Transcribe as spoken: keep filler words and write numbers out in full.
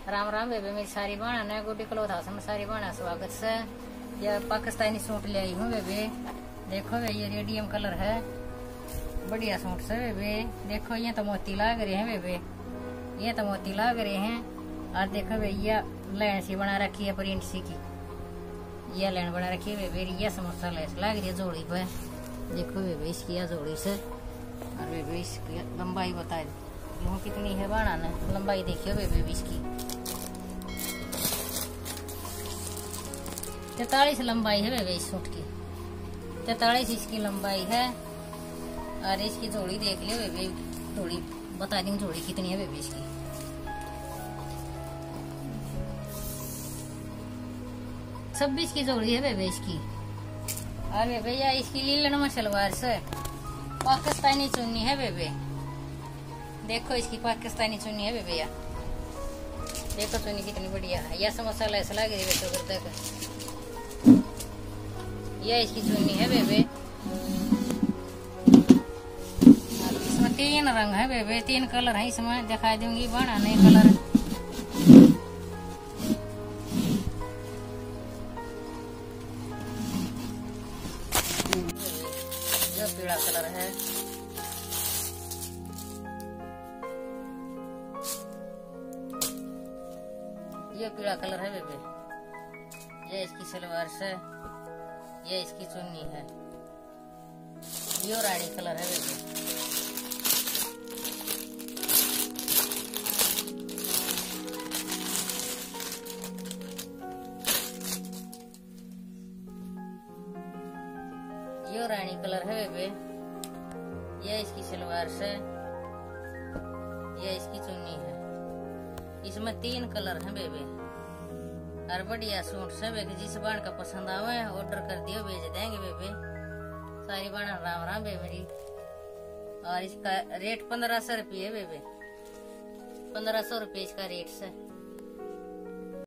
राम राम बेबे, मेरी सारी बाणा ने गुड्डी क्लोथ हाउस में सारी बाणा स्वागत से। यह पाकिस्तानी सूट ले आई हूँ बेबे। देखो बे, ये रेडियम कलर है, बढ़िया सूट से बेबे। देखो ये तो मोती लाग रहे हैं बेबे, ये तो मोती लाग रहे हैं। और देखो भैया लाइन सी बना रखी है, प्रिंट सी की यह लाइन बना रखी है बेबे। ये समोसा लेस लाग रही है जोड़ी पे। देखो बेबे इसकी यह जोड़ी से। और बेबे इसकी लंबाई बता दी कितनी है बाणा ने, लंबाई देखियो बेबे इसकी तैतालीस लंबाई है बेबे। इस सूट की तैतालीस इसकी लंबाई है। और इसकी जोड़ी देख लियो बेबे, जोड़ी बता दी जोड़ी कितनी है बेबे इसकी। छब्बीस की जोड़ी है बेबे इसकी। और बेबे या इसकी लीलन में सलवार से पाकिस्तानी चुन्नी है बेबे। देखो इसकी पाकिस्तानी चुन्नी है बेबे। या देखो चुन्नी कितनी बढ़िया है। यह समोसा लैस लग रही है तक। यह इसकी चुन्नी है बेबे। इसमें तीन रंग है बेबे, तीन कलर है इसमें। दिखा दूंगी बाणा नए कलर। जो पीला कलर है, ये पीला कलर है बेबे। ये इसकी सलवार से, ये इसकी चुन्नी है। ये रानी कलर है बेबे। ये रानी कलर है बेबे। ये इसकी सलवार से, ये इसकी चुन्नी है। इसमें तीन कलर हैं बेबे। और बढ़िया सूट से बेबे, जिस बाण का पसंद आवे ऑर्डर कर दियो, भेज देंगे बेबे। सारी बाणा राम राम बेबे मेरी। और इसका रेट पंद्रह सौ रुपये है बेबे। पंद्रह सौ रुपये इसका रेट से।